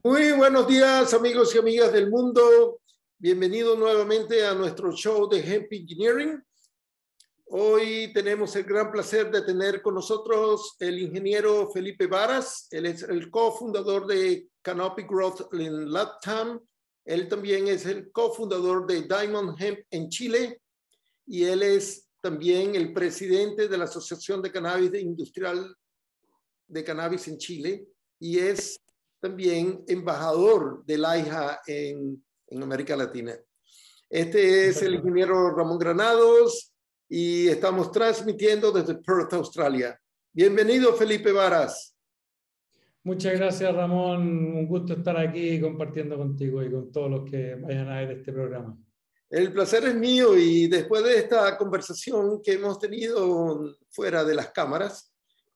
Muy buenos días, amigos y amigas del mundo. Bienvenidos nuevamente a nuestro show de Hemp Engineering. Hoy tenemos el gran placer de tener con nosotros el ingeniero Felipe Varas. Él es el cofundador de Canopy Growth en LATAM. Él también es el cofundador de Diamond Hemp en Chile. Y él es también el presidente de la Asociación de Cannabis Industrial de Cannabis en Chile. Y es también embajador del AIJA en América Latina. Este es el ingeniero Ramón Granados y estamos transmitiendo desde Perth, Australia. Bienvenido, Felipe Varas. Muchas gracias, Ramón. Un gusto estar aquí compartiendo contigo y con todos los que vayan a ver este programa. El placer es mío y después de esta conversación que hemos tenido fuera de las cámaras,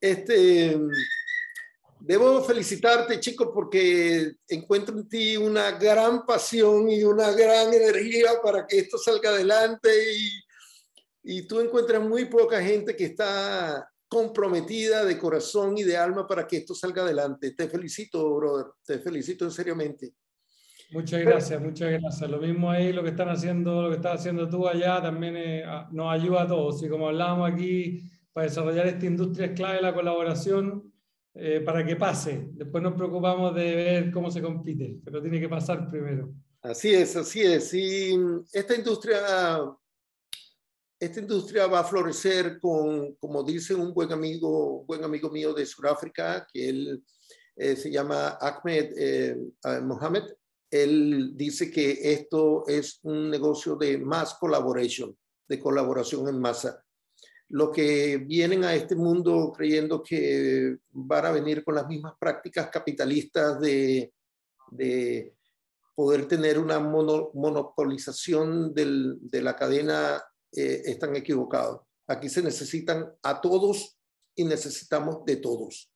debo felicitarte, chico, porque encuentro en ti una gran pasión y una gran energía para que esto salga adelante y tú encuentras muy poca gente que está comprometida de corazón y de alma para que esto salga adelante. Te felicito, brother, te felicito seriamente. Muchas gracias, muchas gracias. Lo mismo ahí, lo que están haciendo, lo que estás haciendo tú allá también nos ayuda a todos. Y como hablábamos aquí, para desarrollar esta industria es clave la colaboración. Para que pase. Después nos preocupamos de ver cómo se compite, pero tiene que pasar primero. Así es, así es. Y esta industria va a florecer con, como dice un buen amigo mío de Sudáfrica, que él se llama Ahmed Mohamed. Él dice que esto es un negocio de mass collaboration, de colaboración en masa. Los que vienen a este mundo creyendo que van a venir con las mismas prácticas capitalistas de poder tener una monopolización de la cadena están equivocados. Aquí se necesitan a todos y necesitamos de todos.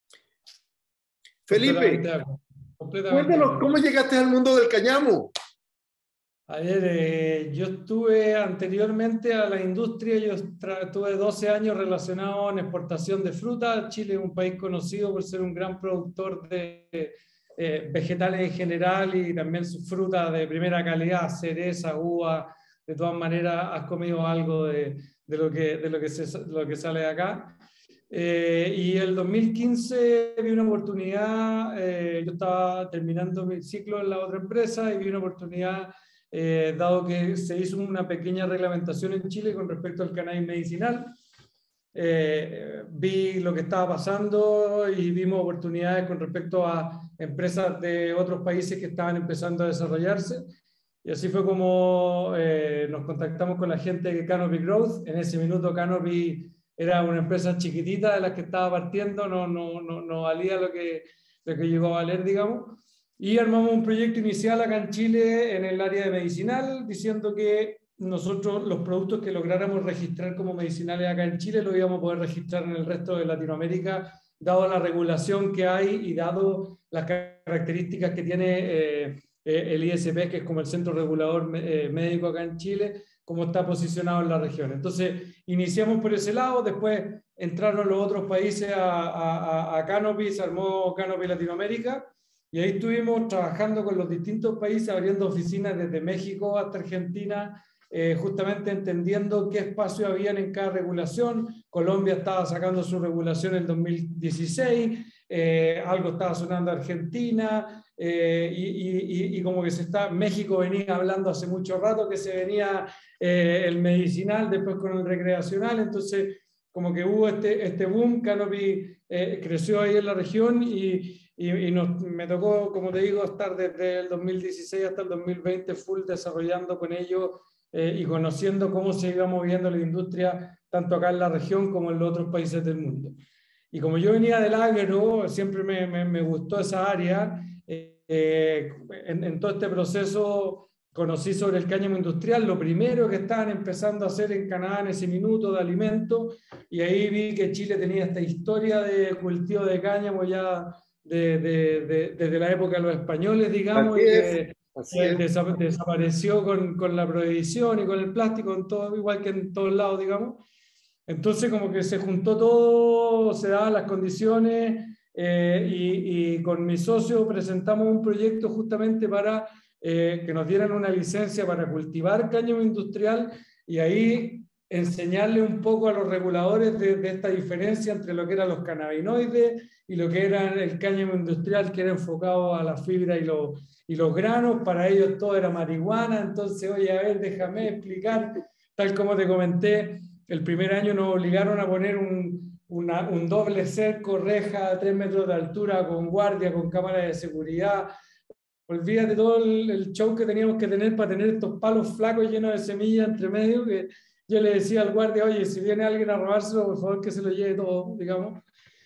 Felipe, cuéntanos, ¿cómo llegaste al mundo del cáñamo? A ver, yo estuve anteriormente a la industria, yo tuve 12 años relacionado en exportación de fruta. Chile es un país conocido por ser un gran productor de vegetales en general y también sus frutas de primera calidad, cereza, uva. De todas maneras, has comido algo de lo que sale de acá. Y el 2015 vi una oportunidad, yo estaba terminando mi ciclo en la otra empresa y vi una oportunidad. Dado que se hizo una pequeña reglamentación en Chile con respecto al cannabis medicinal, vi lo que estaba pasando y vimos oportunidades con respecto a empresas de otros países que estaban empezando a desarrollarse. Y así fue como nos contactamos con la gente de Canopy Growth. En ese minuto Canopy era una empresa chiquitita de las que estaba partiendo, no valía lo que llegó a valer, digamos. Y armamos un proyecto inicial acá en Chile en el área de medicinal, diciendo que nosotros los productos que lográramos registrar como medicinales acá en Chile los íbamos a poder registrar en el resto de Latinoamérica, dado la regulación que hay y dado las características que tiene el ISP, que es como el Centro Regulador Médico acá en Chile, como está posicionado en la región. Entonces, iniciamos por ese lado, después entraron los otros países a Canopy, se armó Canopy Latinoamérica. Y ahí estuvimos trabajando con los distintos países, abriendo oficinas desde México hasta Argentina, justamente entendiendo qué espacio habían en cada regulación. Colombia estaba sacando su regulación en 2016, algo estaba sonando Argentina, y como que México venía hablando hace mucho rato que se venía el medicinal, después con el recreacional, entonces como que hubo este boom. Canopy creció ahí en la región y me tocó, como te digo, estar desde el 2016 hasta el 2020 full desarrollando con ellos y conociendo cómo se iba moviendo la industria, tanto acá en la región como en los otros países del mundo. Y como yo venía del agro, siempre me gustó esa área. En todo este proceso conocí sobre el cáñamo industrial, lo primero que estaban empezando a hacer en Canadá en ese minuto de alimentos, y ahí vi que Chile tenía esta historia de cultivo de cáñamo ya desde la época de los españoles, digamos, desapareció con la prohibición y con el plástico, en todo, igual que en todos lados, digamos. Entonces como que se juntó todo, se daban las condiciones, y con mi socio presentamos un proyecto justamente para que nos dieran una licencia para cultivar cáñamo industrial y ahí enseñarle un poco a los reguladores de esta diferencia entre lo que eran los cannabinoides y lo que era el cáñamo industrial, que era enfocado a la fibra y los granos. Para ellos todo era marihuana. Entonces, oye, a ver, déjame explicar. Tal como te comenté, el primer año nos obligaron a poner un doble cerco, reja a 3 metros de altura, con guardia, con cámara de seguridad. Olvídate todo el show que teníamos que tener para tener estos palos flacos llenos de semillas entre medio, que yo le decía al guardia, oye, si viene alguien a robárselo, por favor que se lo lleve todo, digamos.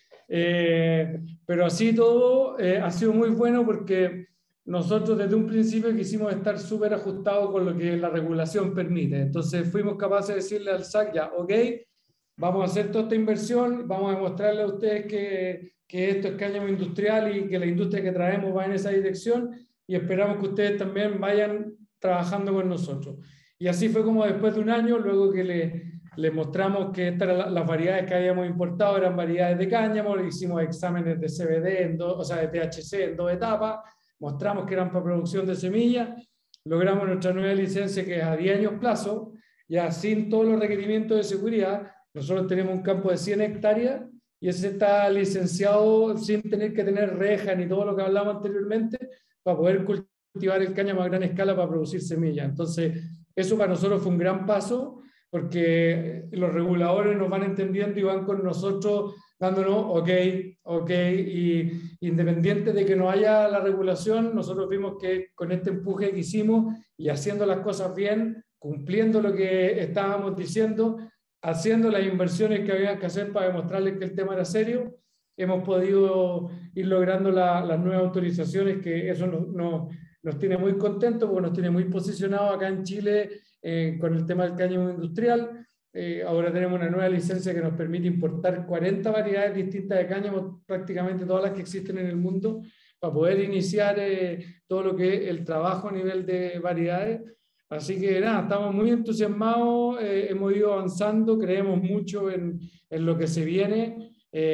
Pero así todo ha sido muy bueno porque nosotros desde un principio quisimos estar súper ajustados con lo que la regulación permite. Entonces fuimos capaces de decirle al SAC, ya, ok, vamos a hacer toda esta inversión, vamos a demostrarle a ustedes que esto es cáñamo industrial y que la industria que traemos va en esa dirección y esperamos que ustedes también vayan trabajando con nosotros. Y así fue como después de un año, luego que le mostramos que estas eran las variedades que habíamos importado, eran variedades de cáñamo, le hicimos exámenes de CBD, o sea, de THC en 2 etapas, mostramos que eran para producción de semillas, logramos nuestra nueva licencia que es a 10 años plazo, ya sin todos los requerimientos de seguridad. Nosotros tenemos un campo de 100 hectáreas y ese está licenciado sin tener que tener reja ni todo lo que hablamos anteriormente para poder cultivar el cáñamo a gran escala para producir semillas. Entonces, eso para nosotros fue un gran paso porque los reguladores nos van entendiendo y van con nosotros dándonos ok, y independiente de que no haya la regulación, nosotros vimos que con este empuje que hicimos y haciendo las cosas bien, cumpliendo lo que estábamos diciendo, haciendo las inversiones que había que hacer para demostrarles que el tema era serio, hemos podido ir logrando las nuevas autorizaciones, que eso nos tiene muy contentos porque nos tiene muy posicionados acá en Chile con el tema del cáñamo industrial. Ahora tenemos una nueva licencia que nos permite importar 40 variedades distintas de cáñamo, prácticamente todas las que existen en el mundo, para poder iniciar todo lo que es el trabajo a nivel de variedades. Así que nada, estamos muy entusiasmados, hemos ido avanzando, creemos mucho en lo que se viene.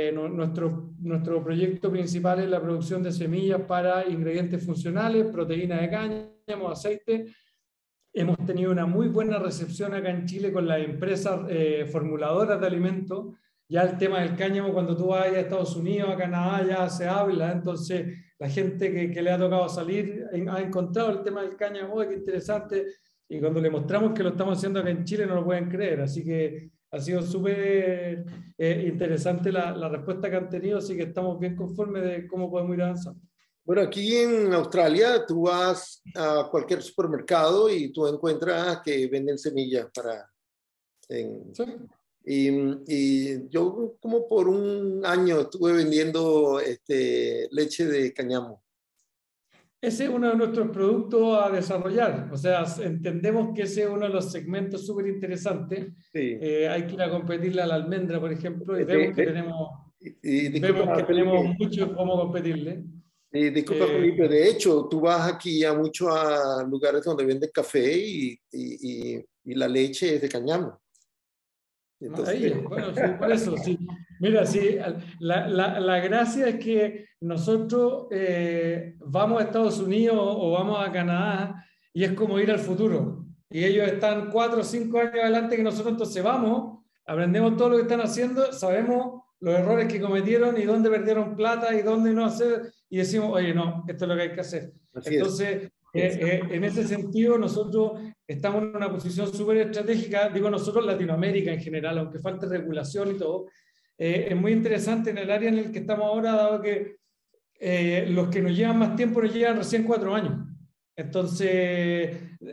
Nuestro proyecto principal es la producción de semillas para ingredientes funcionales, proteína de cáñamo, aceite. Hemos tenido una muy buena recepción acá en Chile con las empresas formuladoras de alimentos. Ya el tema del cáñamo, cuando tú vas a Estados Unidos, a Canadá, ya se habla. Entonces, la gente que le ha tocado salir ha encontrado el tema del cáñamo, qué interesante. Y cuando le mostramos que lo estamos haciendo acá en Chile, no lo pueden creer. Así que ha sido súper interesante la respuesta que han tenido. Así que estamos bien conformes de cómo podemos ir avanzando. Bueno, aquí en Australia tú vas a cualquier supermercado y tú encuentras que venden semillas para... Sí. Y yo como por un año estuve vendiendo leche de cáñamo. Ese es uno de nuestros productos a desarrollar. O sea, entendemos que ese es uno de los segmentos súper interesantes. Sí. Hay que ir a competirle a la almendra, por ejemplo, y vemos que Disculpa, tenemos mucho cómo competirle. Disculpa, Felipe, de hecho, tú vas aquí a muchos lugares donde venden café y la leche es de cáñamo. Entonces... Bueno, sí, por eso, sí. Mira, sí, la gracia es que nosotros vamos a Estados Unidos o vamos a Canadá y es como ir al futuro. Y ellos están 4 o 5 años adelante que nosotros, entonces vamos, aprendemos todo lo que están haciendo, sabemos los errores que cometieron y dónde perdieron plata y dónde no hacer, y decimos, oye, no, esto es lo que hay que hacer. Entonces, en ese sentido, nosotros estamos en una posición súper estratégica, digo nosotros, Latinoamérica en general, aunque falte regulación y todo. Es muy interesante en el área en el que estamos ahora, dado que los que nos llevan más tiempo nos llevan recién 4 años. Entonces,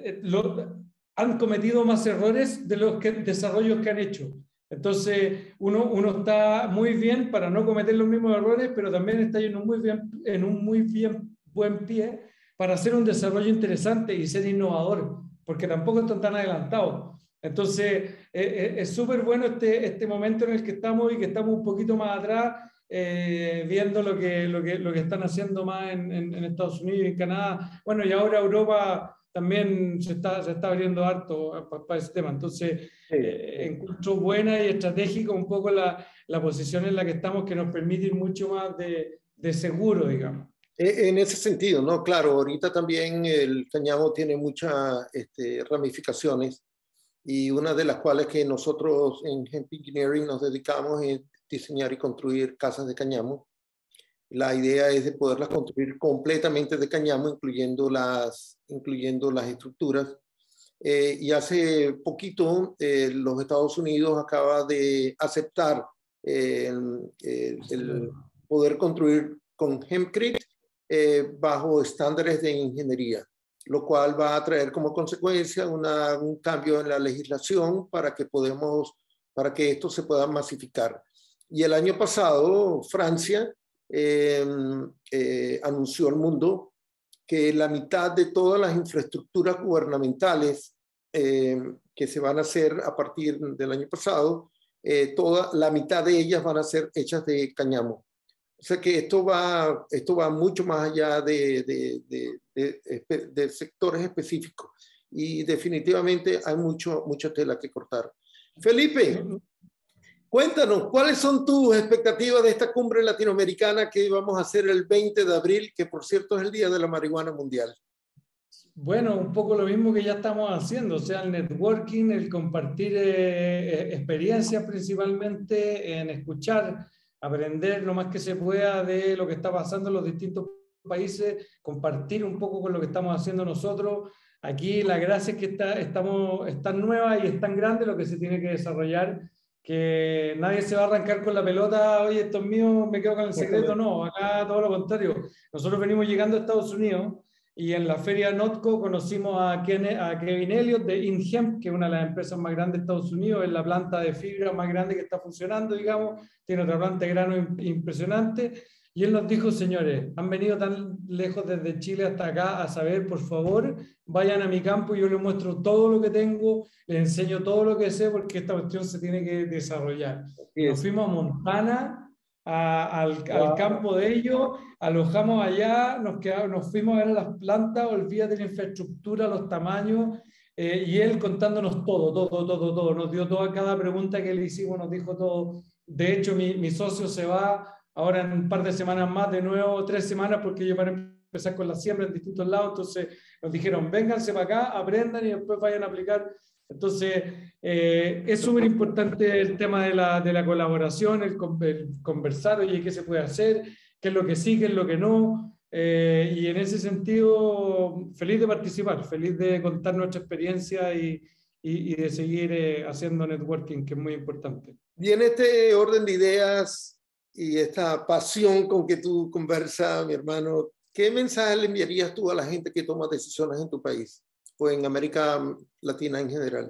han cometido más errores de los desarrollos que han hecho. Entonces, uno está muy bien para no cometer los mismos errores, pero también está en un muy bien buen pie para hacer un desarrollo interesante y ser innovador, porque tampoco están tan adelantados. Entonces, es súper bueno este momento en el que estamos y que estamos un poquito más atrás, viendo lo que están haciendo más en Estados Unidos y en Canadá. Bueno, y ahora Europa también se está abriendo harto para ese tema. Entonces, Sí. encuentro buena y estratégica un poco la posición en la que estamos, que nos permite ir mucho más de seguro, digamos. En ese sentido, ¿no? Claro, ahorita también el cáñamo tiene muchas ramificaciones y una de las cuales que nosotros en Hemp Engineering nos dedicamos es diseñar y construir casas de cáñamo. La idea es de poderlas construir completamente de cáñamo, incluyendo las estructuras. Y hace poquito los Estados Unidos acaba de aceptar el poder construir con hempcrete bajo estándares de ingeniería, lo cual va a traer como consecuencia un cambio en la legislación para que esto se pueda masificar. Y el año pasado Francia anunció al mundo que la mitad de todas las infraestructuras gubernamentales que se van a hacer a partir del año pasado, la mitad de ellas van a ser hechas de cáñamo. O sea que esto va mucho más allá de sectores específicos y definitivamente hay mucha tela que cortar. Felipe, cuéntanos, ¿cuáles son tus expectativas de esta cumbre latinoamericana que vamos a hacer el 20 de abril, que por cierto es el Día de la Marihuana Mundial? Bueno, un poco lo mismo que ya estamos haciendo, o sea, el networking, el compartir experiencias principalmente, en escuchar, aprender lo más que se pueda de lo que está pasando en los distintos países, compartir un poco con lo que estamos haciendo nosotros. Aquí la gracia es que es tan nueva y es tan grande lo que se tiene que desarrollar, que nadie se va a arrancar con la pelota, oye, esto es mío, me quedo con el secreto. No, acá todo lo contrario. Nosotros venimos llegando a Estados Unidos y en la feria NOTCO conocimos a Kevin Elliott de InHemp, que es una de las empresas más grandes de Estados Unidos, es la planta de fibra más grande que está funcionando, digamos, tiene otra planta de grano impresionante. Y él nos dijo, señores, han venido tan lejos desde Chile hasta acá a saber, por favor, vayan a mi campo y yo les muestro todo lo que tengo, les enseño todo lo que sé, porque esta cuestión se tiene que desarrollar. Y nos fuimos a Montana, al campo de ellos, alojamos allá, nos fuimos a ver las plantas, olvídate de la infraestructura, los tamaños, y él contándonos todo, nos dio toda cada pregunta que le hicimos, nos dijo todo. De hecho, mi socio se va ahora en un par de semanas más, de nuevo 3 semanas, porque ellos van a empezar con la siembra en distintos lados. Entonces nos dijeron, vénganse para acá, aprendan y después vayan a aplicar. Entonces es súper importante el tema de la colaboración, el conversar, oye, ¿qué se puede hacer? ¿Qué es lo que sí, qué es lo que no? Y en ese sentido, feliz de participar, feliz de contar nuestra experiencia y de seguir haciendo networking, que es muy importante. Y en este orden de ideas y esta pasión con que tú conversas, mi hermano, ¿qué mensaje le enviarías tú a la gente que toma decisiones en tu país o en América Latina en general?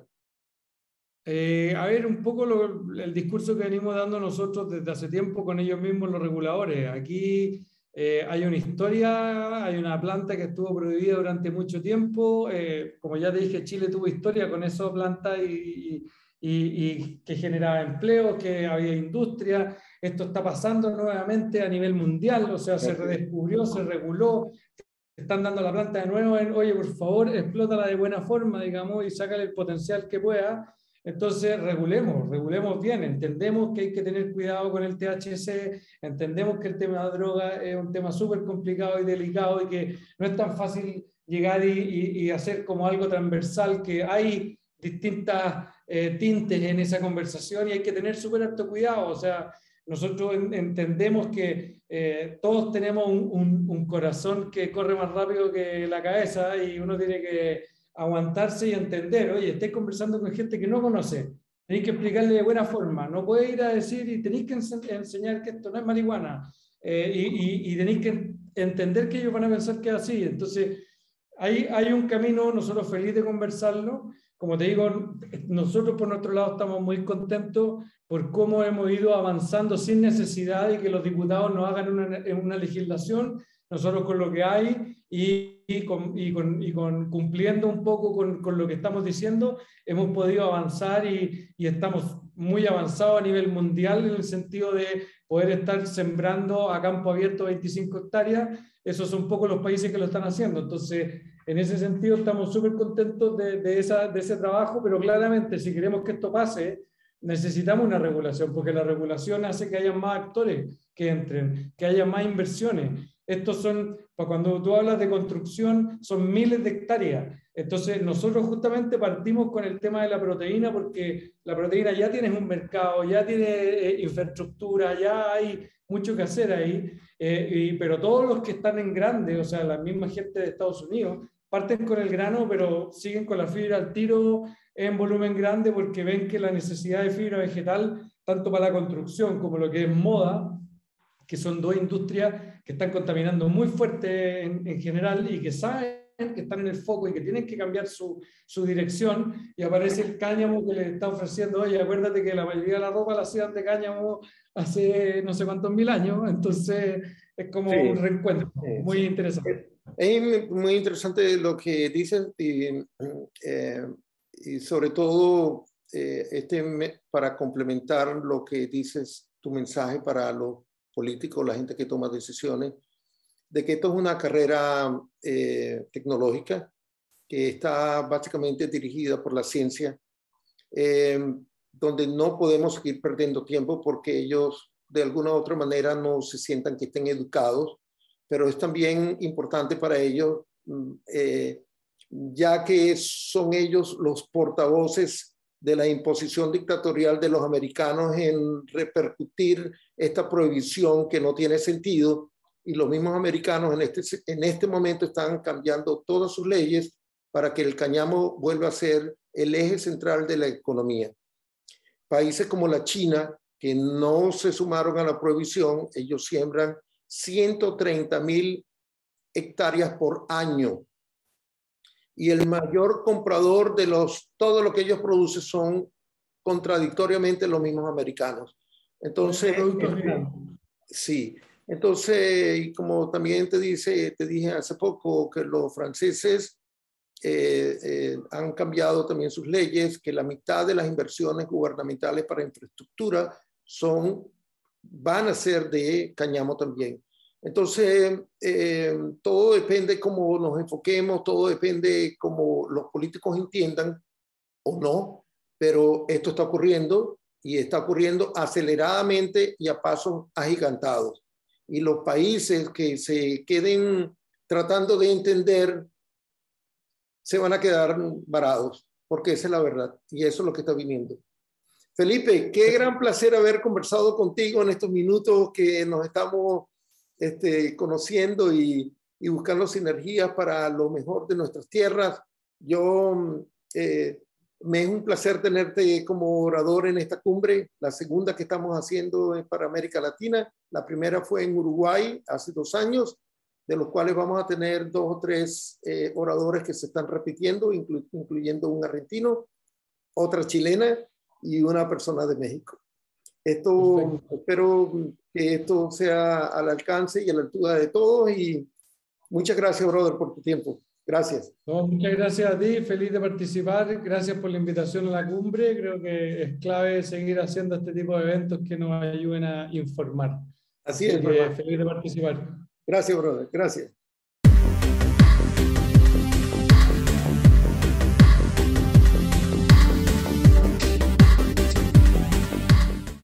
A ver, un poco el discurso que venimos dando nosotros desde hace tiempo con ellos mismos, los reguladores. Aquí hay una historia, hay una planta que estuvo prohibida durante mucho tiempo. Como ya te dije, Chile tuvo historia con esa planta y que generaba empleo, que había industria. Esto está pasando nuevamente a nivel mundial, o sea, se redescubrió, se reguló. Están dando la planta de nuevo oye, por favor, explótala de buena forma, digamos, y sácale el potencial que pueda. Entonces, regulemos bien, entendemos que hay que tener cuidado con el THC, entendemos que el tema de droga es un tema súper complicado y delicado y que no es tan fácil llegar y hacer como algo transversal, que hay distintas tintes en esa conversación y hay que tener súper alto cuidado. O sea, nosotros entendemos que todos tenemos un corazón que corre más rápido que la cabeza y uno tiene que aguantarse y entender, oye, estáis conversando con gente que no conoce, tenéis que explicarle de buena forma, no podéis ir a decir y tenéis que enseñar que esto no es marihuana y tenéis que entender que ellos van a pensar que es así. Entonces, hay un camino, nosotros felices de conversarlo. Como te digo, nosotros por nuestro lado estamos muy contentos por cómo hemos ido avanzando sin necesidad de que los diputados nos hagan una legislación, nosotros con lo que hay cumpliendo un poco con lo que estamos diciendo, hemos podido avanzar y estamos muy avanzados a nivel mundial en el sentido de poder estar sembrando a campo abierto 25 hectáreas. Esos son pocos los países que lo están haciendo. Entonces, En ese sentido estamos súper contentos de ese trabajo, pero claramente si queremos que esto pase, necesitamos una regulación, porque la regulación hace que haya más actores que entren, que haya más inversiones. Estos son, cuando tú hablas de construcción, son miles de hectáreas. Entonces, nosotros justamente partimos con el tema de la proteína, porque la proteína ya tienes un mercado, ya tiene infraestructura, ya hay mucho que hacer ahí, pero todos los que están en grande, o sea, la misma gente de Estados Unidos, parten con el grano, pero siguen con la fibra al tiro en volumen grande porque ven que la necesidad de fibra vegetal, tanto para la construcción como lo que es moda, que son dos industrias que están contaminando muy fuerte en general y que saben que están en el foco y que tienen que cambiar su dirección, y aparece el cáñamo que les está ofreciendo, oye, acuérdate que la mayoría de la ropa la hacían de cáñamo hace no sé cuántos mil años, entonces es como Sí, un reencuentro muy sí. interesante. Es muy interesante lo que dicen y sobre todo para complementar lo que dices, tu mensaje para los políticos, la gente que toma decisiones, de que esto es una carrera tecnológica que está básicamente dirigida por la ciencia, donde no podemos seguir perdiendo tiempo porque ellos de alguna u otra manera no se sientan que estén educados, pero es también importante para ellos, ya que son ellos los portavoces de la imposición dictatorial de los americanos en repercutir esta prohibición que no tiene sentido, y los mismos americanos en este momento están cambiando todas sus leyes para que el cáñamo vuelva a ser el eje central de la economía. Países como la China, que no se sumaron a la prohibición, ellos siembran 130,000 hectáreas por año. Y el mayor comprador de todo lo que ellos producen son contradictoriamente los mismos americanos. Entonces, sí. Entonces, y como también te dije hace poco que los franceses han cambiado también sus leyes, que la mitad de las inversiones gubernamentales para infraestructura van a ser de cáñamo también. Entonces, todo depende cómo nos enfoquemos, todo depende cómo los políticos entiendan o no, pero esto está ocurriendo y está ocurriendo aceleradamente y a pasos agigantados. Y los países que se queden tratando de entender se van a quedar varados, porque esa es la verdad y eso es lo que está viniendo. Felipe, qué gran placer haber conversado contigo en estos minutos que nos estamos conociendo y buscando sinergias para lo mejor de nuestras tierras. Me es un placer tenerte como orador en esta cumbre, la segunda que estamos haciendo es para América Latina. La primera fue en Uruguay hace 2 años, de los cuales vamos a tener 2 o 3 oradores que se están repitiendo, incluyendo un argentino, otra chilena y una persona de México. Espero que esto sea al alcance y a la altura de todos, y muchas gracias, brother, por tu tiempo. Gracias. No, muchas gracias a ti, feliz de participar, gracias por la invitación a la cumbre, creo que es clave seguir haciendo este tipo de eventos que nos ayuden a informar. Así es, que feliz de participar. Gracias, brother, gracias.